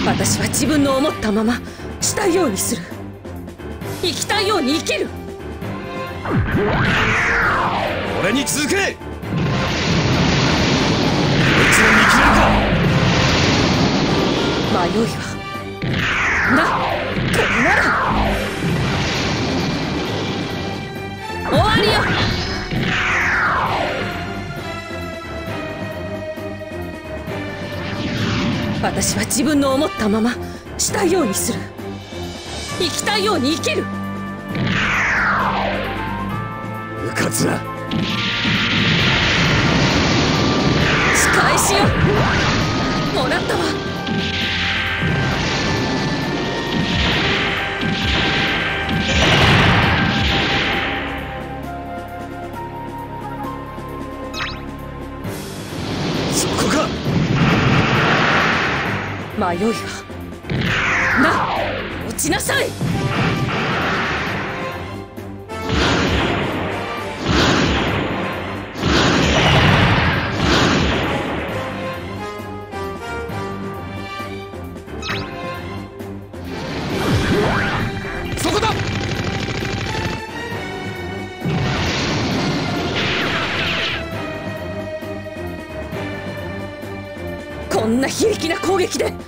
私は自分の思ったまましたいようにする。生きたいように生きる。 俺に続け。こいつらに生きれるか。 迷いはこれなら終わりよ。私は自分の思ったまましたいようにする。生きたいように生きる。 うかつな仕返しよ。もらったわ。 そこか。 迷いは落ちなさい。 そこだ。 こんな非力な攻撃で。 そこ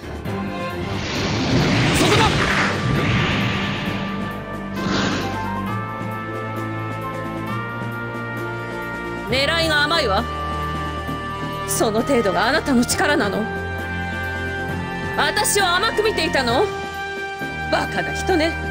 だ。 狙いが甘いわ。その程度があなたの力なの？私を甘く見ていたの？バカな人ね。